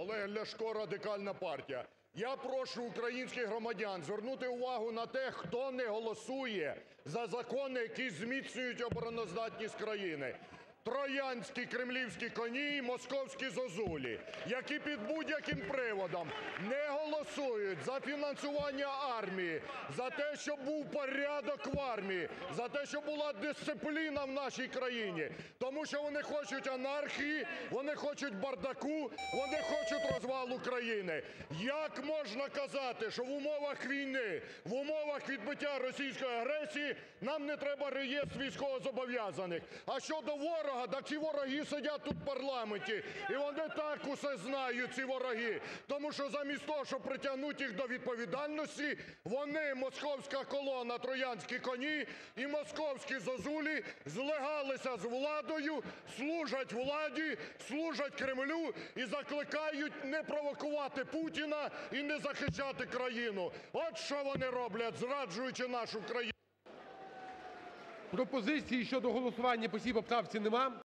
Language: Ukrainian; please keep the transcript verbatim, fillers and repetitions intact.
Олег Ляшко, Радикальна партія. Я прошу українських громадян звернути увагу на те, хто не голосує за закони, які зміцнюють обороноздатність країни. Троянські кремлівські коні і московські зозулі, які під будь-яким приводом не голосують за фінансування армії, за те, щоб був порядок в армії, за те, щоб була дисципліна в нашій країні. Тому що вони хочуть анархії, вони хочуть бардаку, вони хочуть розвалу країни. Як можна казати, що в умовах війни, в умовах відбиття російської агресії нам не треба реєстр військовозобов'язаних? А щодо ворога, так ці вороги сидять тут в парламенті, і вони так усе знають, ці вороги. Тому що замість того, щоб притягнути їх до відповідальності, вони, московська колона, троянські коні і московські зозулі, злигалися з владою, служать владі, служать Кремлю і закликають не провокувати Путіна і не захищати країну. От що вони роблять, зраджуючи нашу країну. Пропозиції щодо голосування по цій поправці нема.